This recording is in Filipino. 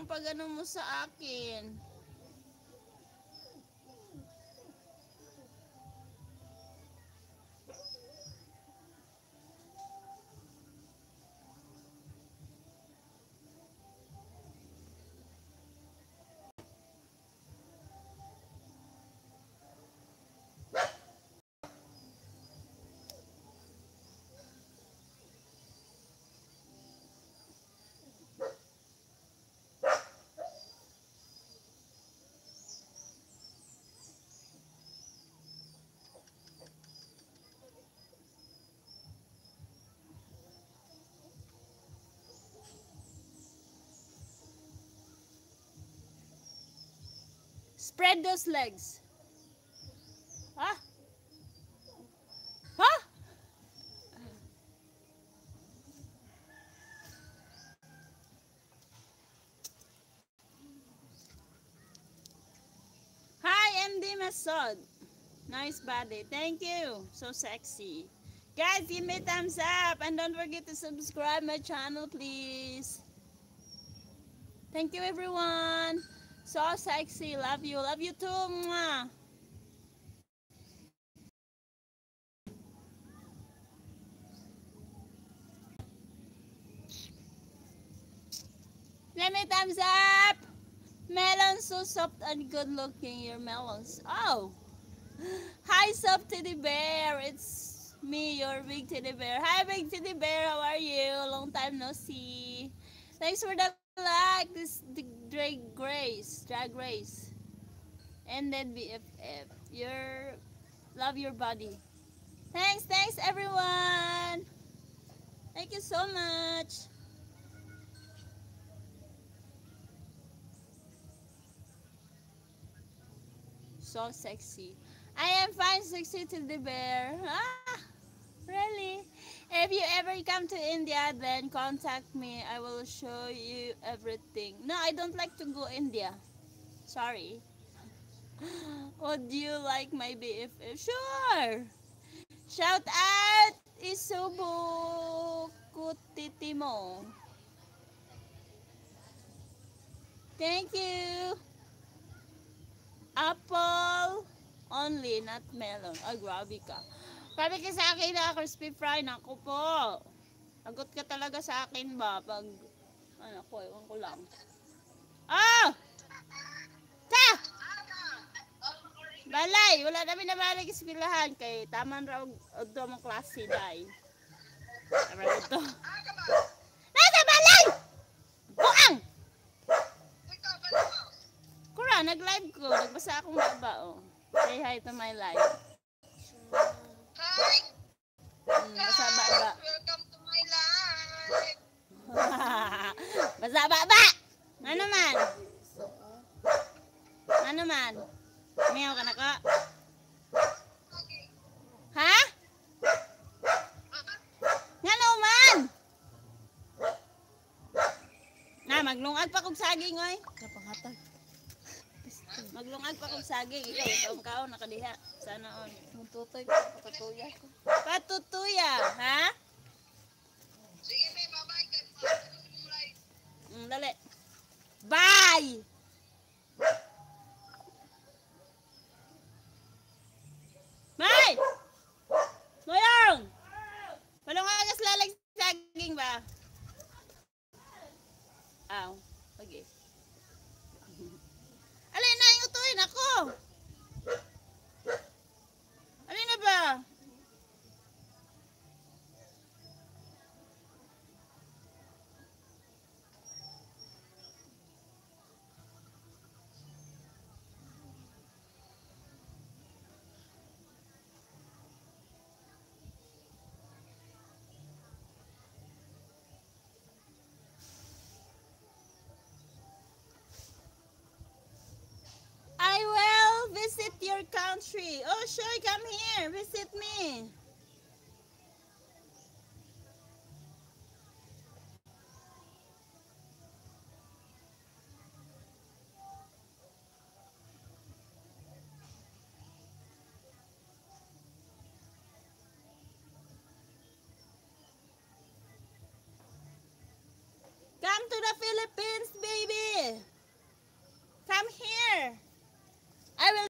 yung pag-ano mo sa akin. Spread those legs. Huh? Huh? Hi, MD Masod. Nice body. Thank you. So sexy. Guys, give me a thumbs up and don't forget to subscribe my channel, please. Thank you, everyone. So sexy. Love you. Love you too. Mwah. Give me thumbs up. Melon, so soft and good looking. Your melons. Oh. Hi, soft teddy bear. It's me, your big teddy bear. Hi, big teddy bear. How are you? Long time no see. Thanks for the like. This the drag race. And then BFF. Your love your body. Thanks, everyone. Thank you so much. So sexy. I am fine, sexy teddy bear. Ah, really? If you ever come to India, then contact me. I will show you everything. No, I don't like to go India. Sorry. Would you like my BFF? Sure. Shout out Isubu Kutitimo. Thank you. Apple only, not melon. Ay, grabe ka. Sabi ka sa akin na crispy fry. Naku po. Agot ka talaga sa akin ba? Pag, ano ko, ewan ko lang. Oh! Ta! Balay! Wala namin na balay kispilahan kay taman raw o mong klase, day. Tama ito. Nasa balay! Buang! Kura, nag-live ko. Nagbasa akong baba, oh. Say hi to my live. Hi! Basa baba. Welcome to my life! Basa baba! Ano man? Ano man? Meow ka na ka? Ha? Nga man? Na, maglungag pa kong saging, oy. Kapangatag. Maglungag pa kong saging. Ikaw, kao, nakadiha. Sana on. Mututoy ko, patutuya ko. Patutuya, ha? Sige, may bye-bye ka. Dali. Bye! May! Moyong! Malungagas lalag saging ba? Aw, okay. Alin na yung utuin ako? Alin na ba? I will visit your country. Oh, sure, come here. Visit me. Come to the Philippines, baby.